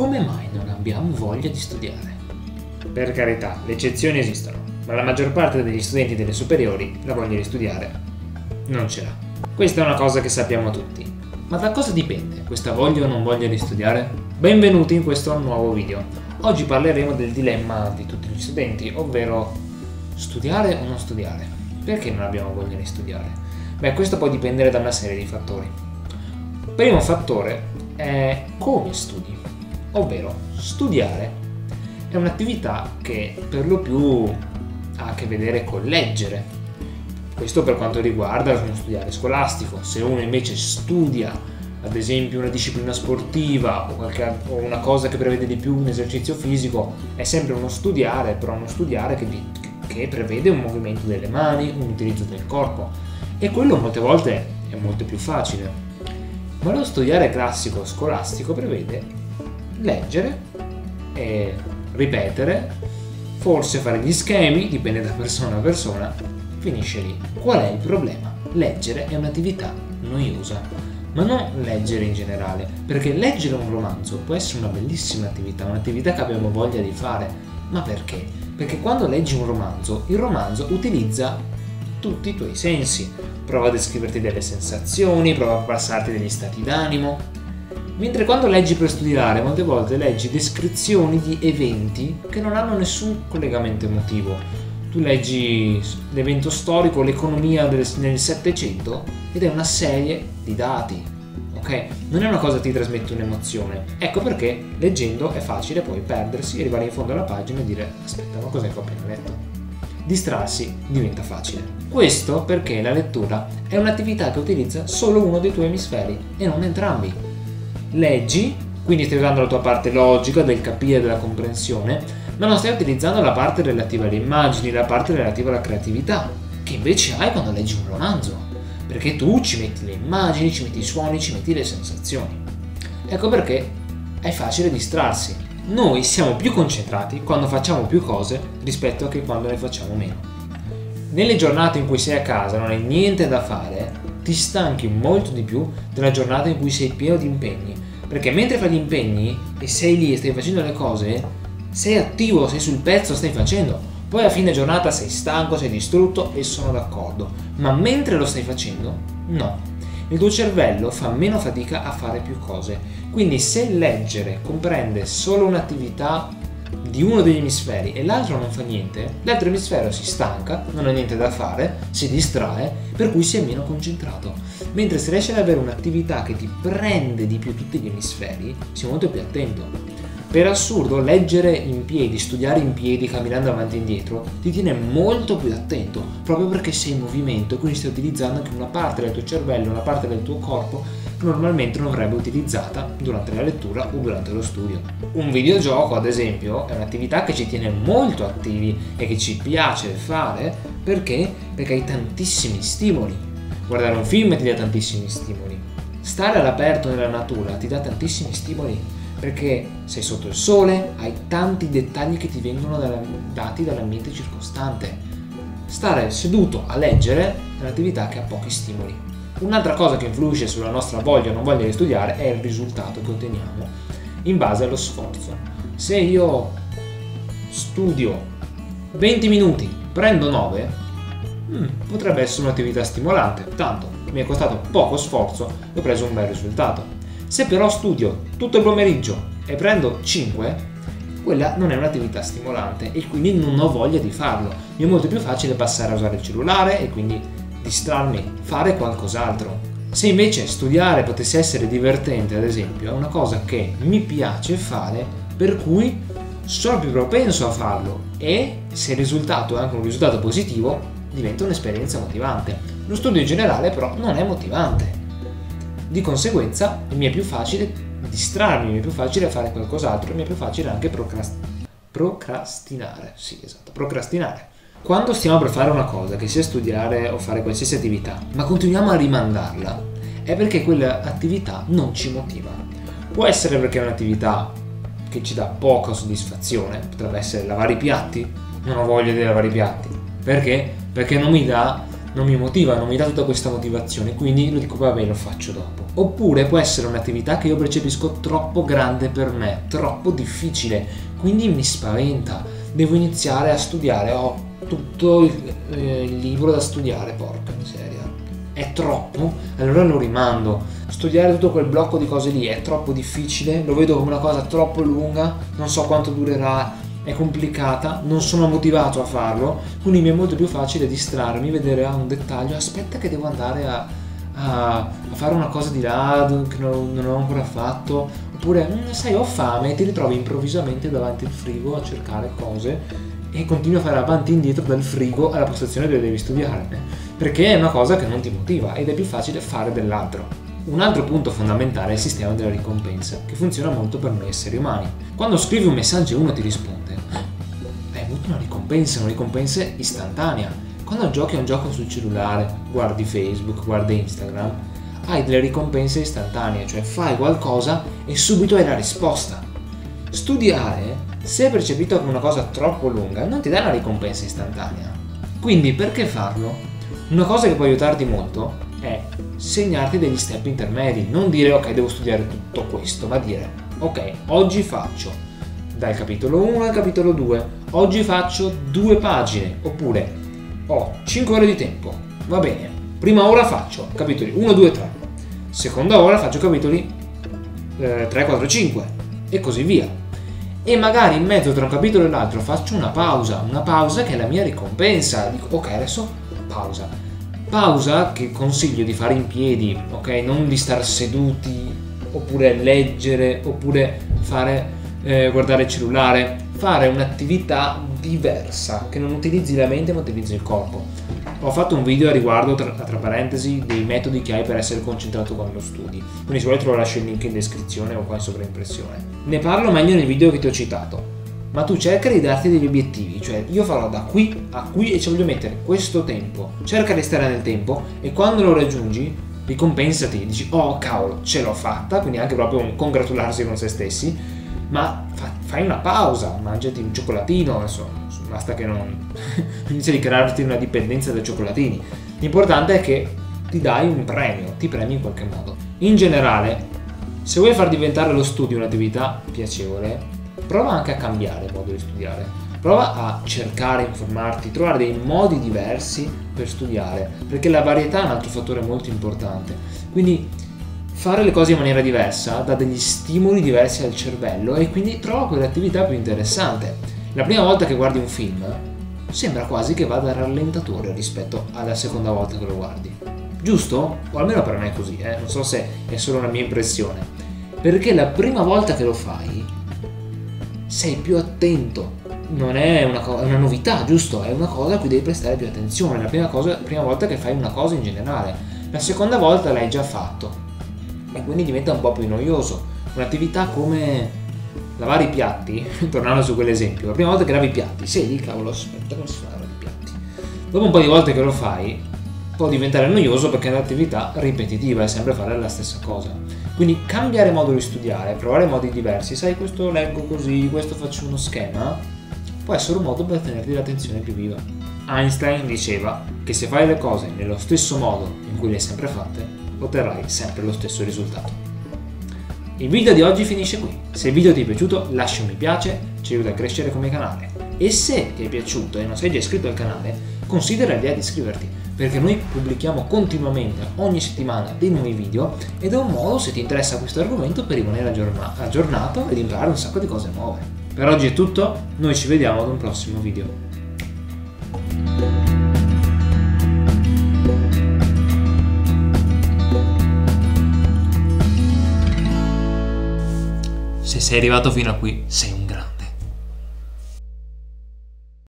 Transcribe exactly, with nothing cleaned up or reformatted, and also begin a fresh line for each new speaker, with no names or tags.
Come mai non abbiamo voglia di studiare?
Per carità, le eccezioni esistono, ma la maggior parte degli studenti delle superiori la voglia di studiare non ce l'ha. Questa è una cosa che sappiamo tutti.
Ma da cosa dipende questa voglia o non voglia di studiare?
Benvenuti in questo nuovo video. Oggi parleremo del dilemma di tutti gli studenti, ovvero studiare o non studiare. Perché non abbiamo voglia di studiare? Beh, questo può dipendere da una serie di fattori. Il primo fattore è come studi, ovvero studiare è un'attività che per lo più ha a che vedere con leggere. Questo per quanto riguarda uno studiare scolastico. Se uno invece studia, ad esempio, una disciplina sportiva o, qualche, o una cosa che prevede di più un esercizio fisico, è sempre uno studiare, però uno studiare che, che prevede un movimento delle mani, un utilizzo del corpo. E quello molte volte è molto più facile. Ma lo studiare classico scolastico prevede leggere e ripetere, forse fare gli schemi, dipende da persona a persona, finisce lì. Qual è il problema? Leggere è un'attività noiosa, ma non leggere in generale, perché leggere un romanzo può essere una bellissima attività, un'attività che abbiamo voglia di fare. Ma perché? Perché quando leggi un romanzo, il romanzo utilizza tutti i tuoi sensi, prova a descriverti delle sensazioni, prova a passarti degli stati d'animo. Mentre quando leggi per studiare, molte volte leggi descrizioni di eventi che non hanno nessun collegamento emotivo. Tu leggi l'evento storico, l'economia del, nel Settecento, ed è una serie di dati, ok? Non è una cosa che ti trasmette un'emozione. Ecco perché leggendo è facile poi perdersi, arrivare in fondo alla pagina e dire aspetta, ma cos'è che ho appena letto? Distrarsi diventa facile. Questo perché la lettura è un'attività che utilizza solo uno dei tuoi emisferi e non entrambi. Leggi, quindi stai usando la tua parte logica del capire e della comprensione, ma non stai utilizzando la parte relativa alle immagini, la parte relativa alla creatività, che invece hai quando leggi un romanzo, perché tu ci metti le immagini, ci metti i suoni, ci metti le sensazioni. Ecco perché è facile distrarsi. Noi siamo più concentrati quando facciamo più cose rispetto a che quando ne facciamo meno. Nelle giornate in cui sei a casa, non hai niente da fare, ti stanchi molto di più della giornata in cui sei pieno di impegni, perché mentre fai gli impegni e sei lì e stai facendo le cose, sei attivo, sei sul pezzo, stai facendo. Poi a fine giornata sei stanco, sei distrutto e sono d'accordo, ma mentre lo stai facendo, no. Il tuo cervello fa meno fatica a fare più cose. Quindi se leggere comprende solo un'attività di uno degli emisferi e l'altro non fa niente, l'altro emisfero si stanca, non ha niente da fare, si distrae, per cui si è meno concentrato. Mentre se riesci ad avere un'attività che ti prende di più tutti gli emisferi, sei molto più attento. Per assurdo, leggere in piedi, studiare in piedi, camminando avanti e indietro, ti tiene molto più attento, proprio perché sei in movimento e quindi stai utilizzando anche una parte del tuo cervello, una parte del tuo corpo che normalmente non avrebbe utilizzata durante la lettura o durante lo studio. Un videogioco, ad esempio, è un'attività che ci tiene molto attivi e che ci piace fare perché? Perché hai tantissimi stimoli. Guardare un film ti dà tantissimi stimoli. Stare all'aperto nella natura ti dà tantissimi stimoli. Perché sei sotto il sole, hai tanti dettagli che ti vengono dalla, dati dall'ambiente circostante. Stare seduto a leggere è un'attività che ha pochi stimoli. Un'altra cosa che influisce sulla nostra voglia o non voglia di studiare è il risultato che otteniamo in base allo sforzo. Se io studio venti minuti, prendo nove, hmm, potrebbe essere un'attività stimolante, tanto mi è costato poco sforzo e ho preso un bel risultato. Se però studio tutto il pomeriggio e prendo cinque, quella non è un'attività stimolante e quindi non ho voglia di farlo. Mi è molto più facile passare a usare il cellulare e quindi distrarmi, fare qualcos'altro. Se invece studiare potesse essere divertente, ad esempio, è una cosa che mi piace fare, per cui sono più propenso a farlo e se il risultato è anche un risultato positivo, diventa un'esperienza motivante. Lo studio in generale però non è motivante. Di conseguenza mi è più facile distrarmi, mi è più facile fare qualcos'altro, mi è più facile anche procrast- procrastinare. Sì, esatto, procrastinare. Quando stiamo per fare una cosa, che sia studiare o fare qualsiasi attività, ma continuiamo a rimandarla, è perché quell'attività non ci motiva. Può essere perché è un'attività che ci dà poca soddisfazione, potrebbe essere lavare i piatti, non ho voglia di lavare i piatti. Perché? Perché non mi dà, non mi motiva, non mi dà tutta questa motivazione, quindi lo dico vabbè, lo faccio dopo. Oppure può essere un'attività che io percepisco troppo grande per me, troppo difficile, quindi mi spaventa. Devo iniziare a studiare, ho tutto il, eh, il libro da studiare, porca miseria. È troppo? Allora lo rimando. Studiare tutto quel blocco di cose lì è troppo difficile, lo vedo come una cosa troppo lunga, non so quanto durerà, è complicata, non sono motivato a farlo, quindi mi è molto più facile distrarmi, vedere a un dettaglio, aspetta che devo andare a, a, a fare una cosa di là che non, non ho ancora fatto, oppure sai ho fame e ti ritrovi improvvisamente davanti al frigo a cercare cose e continui a fare avanti e indietro dal frigo alla postazione dove devi studiare, perché è una cosa che non ti motiva ed è più facile fare dell'altro. Un altro punto fondamentale è il sistema della ricompensa, che funziona molto per noi esseri umani. Quando scrivi un messaggio e uno ti risponde, hai avuto una ricompensa, una ricompensa istantanea. Quando giochi a un gioco sul cellulare, guardi Facebook, guardi Instagram, hai delle ricompense istantanee, cioè fai qualcosa e subito hai la risposta. Studiare, se è percepito come una cosa troppo lunga, non ti dà una ricompensa istantanea. Quindi perché farlo? Una cosa che può aiutarti molto è segnarti degli step intermedi, non dire ok devo studiare tutto questo, ma dire ok oggi faccio dal capitolo uno al capitolo due, oggi faccio due pagine, oppure ho cinque ore di tempo, va bene, prima ora faccio capitoli uno, due, tre, seconda ora faccio capitoli eh, tre, quattro, cinque e così via. E magari in mezzo tra un capitolo e l'altro faccio una pausa, una pausa che è la mia ricompensa, dico ok adesso pausa, pausa che consiglio di fare in piedi, ok, non di star seduti oppure leggere oppure fare eh, guardare il cellulare, fare un'attività diversa che non utilizzi la mente ma utilizzi il corpo. Ho fatto un video a riguardo, tra, tra parentesi, dei metodi che hai per essere concentrato quando studi, quindi se vuoi te lo lascio il link in descrizione o qua in sovraimpressione. Ne parlo meglio nel video che ti ho citato, ma tu cerca di darti degli obiettivi, cioè io farò da qui a qui e ci voglio mettere questo tempo, cerca di stare nel tempo e quando lo raggiungi ricompensati, dici oh cavolo ce l'ho fatta, quindi anche proprio un congratularsi con se stessi, ma fa, fai una pausa, mangiati un cioccolatino, insomma, basta che non inizi a crearti una dipendenza dai cioccolatini. L'importante è che ti dai un premio, ti premi in qualche modo. In generale, se vuoi far diventare lo studio un'attività piacevole, prova anche a cambiare il modo di studiare, prova a cercare, informarti, trovare dei modi diversi per studiare, perché la varietà è un altro fattore molto importante, quindi fare le cose in maniera diversa dà degli stimoli diversi al cervello e quindi trova quell'attività più interessante. La prima volta che guardi un film sembra quasi che vada a rallentatore rispetto alla seconda volta che lo guardi, giusto? O almeno per me è così, eh? Non so se è solo una mia impressione, perché la prima volta che lo fai sei più attento, non è una, co- è una novità, giusto? È una cosa a cui devi prestare più attenzione, la prima, cosa, prima volta che fai una cosa in generale, la seconda volta l'hai già fatto e quindi diventa un po' più noioso. Un'attività come lavare i piatti, tornando su quell'esempio, la prima volta che lavi i piatti, sei lì, cavolo, aspetta come si fa a lavare i piatti. Dopo un po' di volte che lo fai, può diventare noioso perché è un'attività ripetitiva, è sempre fare la stessa cosa. Quindi cambiare modo di studiare, provare modi diversi, sai questo leggo così, questo faccio uno schema, può essere un modo per tenerti l'attenzione più viva. Einstein diceva che se fai le cose nello stesso modo in cui le hai sempre fatte, otterrai sempre lo stesso risultato. Il video di oggi finisce qui. Se il video ti è piaciuto lascia un mi piace, ci aiuta a crescere come canale. E se ti è piaciuto e non sei già iscritto al canale, considera l'idea di iscriverti, perché noi pubblichiamo continuamente ogni settimana dei nuovi video ed è un modo, se ti interessa questo argomento, per rimanere aggiorna- aggiornato ed imparare un sacco di cose nuove. Per oggi è tutto, noi ci vediamo ad un prossimo video. Se sei arrivato fino a qui, sei un grande.